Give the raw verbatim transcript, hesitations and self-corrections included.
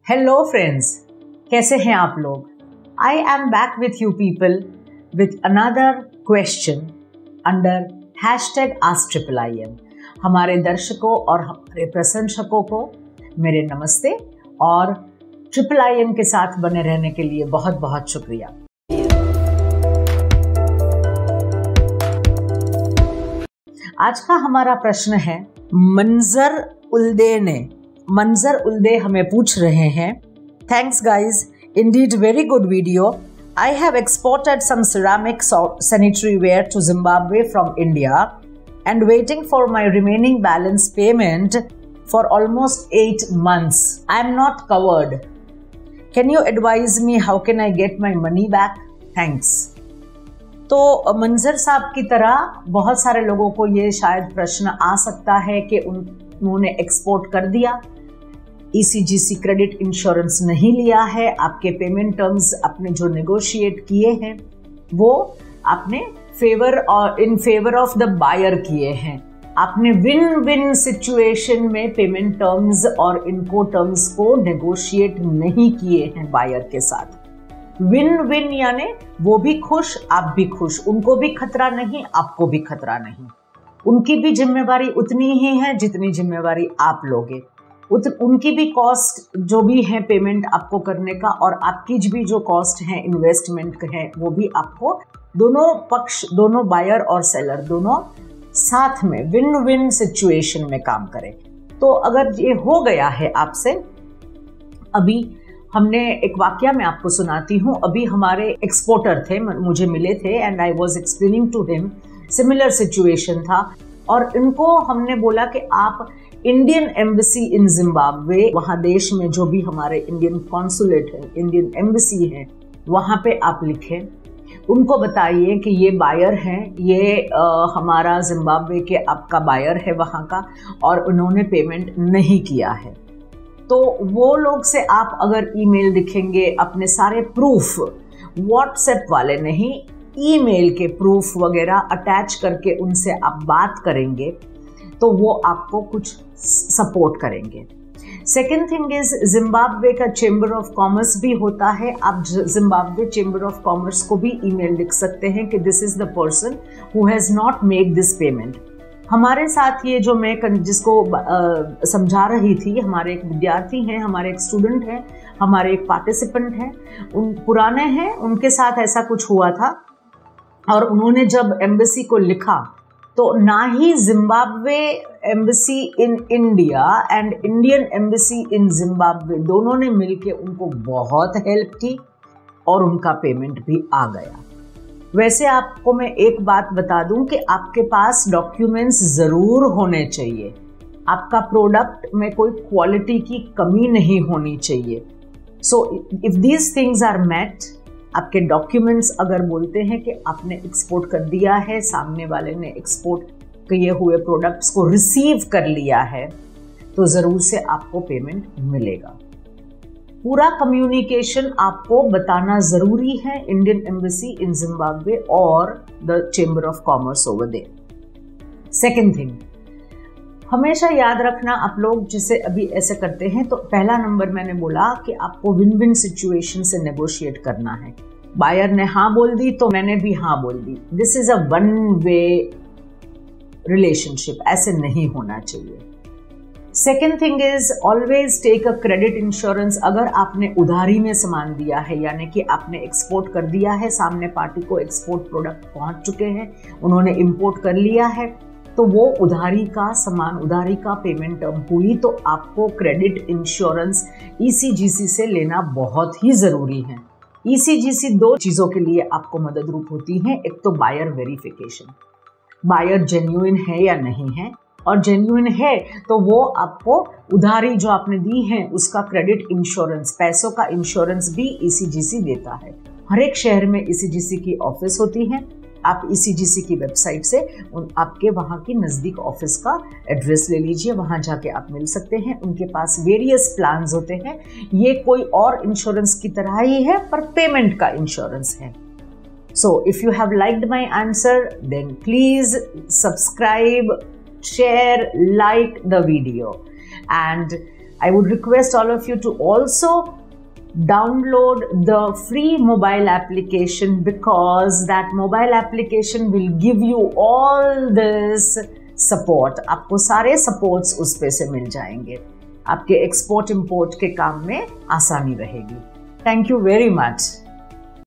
Hello friends, कैसे हैं आप लोग? I am back with you people with another question under hashtag ask triple I M. हमारे दर्शकों और हमारे प्रशंसकों को मेरे नमस्ते और ट्रिपल आई एम के साथ बने रहने के लिए बहुत बहुत शुक्रिया। आज का हमारा प्रश्न है, मंजर उल्दे ने मंजर उल्दे हमें पूछ रहे हैं, thanks guys, indeed very good video. I have exported some ceramic sanitary ware to Zimbabwe from India and waiting for my remaining balance payment for almost eight months. I am not covered. Can you advise me how can I get my money back? Thanks. तो मंजर साहब की तरह बहुत सारे लोगों को ये शायद प्रश्न आ सकता है कि उन्होंने एक्सपोर्ट कर दिया, ई सी जी सी क्रेडिट इंश्योरेंस नहीं लिया है, आपके पेमेंट टर्म्स आपने जो नेगोशिएट किए हैं वो आपने फेवर और in favour of the buyer किए हैं। आपने विन विन सिचुएशन में पेमेंट टर्म्स और इनको टर्म्स को नेगोशिएट नहीं किए हैं बायर के साथ। विन विन यानी वो भी खुश, आप भी खुश, उनको भी खतरा नहीं, आपको भी खतरा नहीं। उनकी भी जिम्मेवारी उतनी ही है जितनी जिम्मेवारी आप लोगे। उत, उनकी भी कॉस्ट जो भी है पेमेंट आपको करने का और आपकी भी जो कॉस्ट है इन्वेस्टमेंट है वो भी आपको, दोनों पक्ष, दोनों बायर और सेलर दोनों साथ में विन विन सिचुएशन में काम करें। तो अगर ये हो गया है आपसे, अभी हमने एक वाकया मैं आपको सुनाती हूँ। अभी हमारे एक्सपोर्टर थे, मुझे मिले थे and I was explaining to him, similar situation था और इनको हमने बोला कि आप इंडियन एम्बेसी इन जिम्बाब्वे, वहाँ देश में जो भी हमारे इंडियन कॉन्सुलेट है, इंडियन एम्बेसी है, वहाँ पे आप लिखें, उनको बताइए कि ये बायर हैं, ये आ, हमारा जिम्बाब्वे के आपका बायर है वहाँ का और उन्होंने पेमेंट नहीं किया है। तो वो लोग से आप अगर ईमेल लिखेंगे अपने सारे प्रूफ, व्हाट्सएप वाले नहीं, ईमेल के प्रूफ वगैरह अटैच करके उनसे आप बात करेंगे तो वो आपको कुछ सपोर्ट करेंगे। सेकेंड थिंग इज, जिम्बाब्वे का चेंबर ऑफ कॉमर्स भी होता है। आप जिम्बाब्वे चेंबर ऑफ कॉमर्स को भी ईमेल लिख सकते हैं कि this is the person who has not made this payment. हमारे साथ ये जो मैं जिसको आ, समझा रही थी, हमारे एक विद्यार्थी हैं, हमारे एक स्टूडेंट हैं, हमारे एक पार्टिसिपेंट हैं, उन पुराने हैं, उनके साथ ऐसा कुछ हुआ था और उन्होंने जब एम्बेसी को लिखा तो ना ही Zimbabwe embassy in India and Indian embassy in Zimbabwe दोनों ने मिलके उनको बहुत हेल्प की और उनका पेमेंट भी आ गया। वैसे आपको मैं एक बात बता दूं कि आपके पास डॉक्यूमेंट्स ज़रूर होने चाहिए। आपका प्रोडक्ट में कोई क्वालिटी की कमी नहीं होनी चाहिए। So if these things are met, आपके डॉक्यूमेंट्स अगर बोलते हैं कि आपने एक्सपोर्ट कर दिया है, सामने वाले ने एक्सपोर्ट किए हुए प्रोडक्ट्स को रिसीव कर लिया है, तो ज़रूर से आपको पेमेंट मिलेगा। पूरा कम्युनिकेशन आपको बताना ज़रूरी है इंडियन एम्बेसी इन जिम्बाब्वे और the chamber of commerce over there. Second thing, हमेशा याद रखना आप लोग जिसे अभी ऐसे करते हैं, तो पहला नंबर मैंने बोला कि आपको विन विन सिचुएशन से नेगोशिएट करना है। बायर ने हाँ बोल दी तो मैंने भी हाँ बोल दी। This is a one way relationship, ऐसे नहीं होना चाहिए। Second thing is, always take a credit insurance. अगर आपने उधारी में सामान दिया है, यानी कि आपने एक्सपोर्ट कर दिया है, सामने पार्टी को एक्सपोर्ट प्रोडक्ट पहुंच चुके हैं, उन्होंने इंपोर्ट कर लिया है, तो वो उधारी का सामान, उधारी का पेमेंट टर्म हुई तो आपको क्रेडिट इंश्योरेंस ई सी जी सी से लेना बहुत ही ज़रूरी है। ई सी जी सी दो चीज़ों के लिए आपको मदद रूप होती है। एक तो बायर वेरिफिकेशन, बायर जेन्युइन है या नहीं है, और जेन्युइन है तो वो आपको उधारी जो आपने दी है उसका क्रेडिट इंश्योरेंस, पैसों का इंश्योरेंस भी ई सी जी सी देता है। हर एक शहर में ई सी जी सी की ऑफिस होती है। आप ई सी जी सी की वेबसाइट से उन आपके वहाँ की नज़दीक ऑफिस का एड्रेस ले लीजिए, वहाँ जाके आप मिल सकते हैं। उनके पास वेरियस प्लान्स होते हैं। ये कोई और इंश्योरेंस की तरह ही है पर पेमेंट का इंश्योरेंस है। So if you have liked my answer then please subscribe, share, like the video, and I would request all of you to also download the free mobile application, because that mobile application will give you all this support. आपको सारे supports उस पे से मिल जाएंगे, आपके export import के काम में आसानी रहेगी. Thank you very much.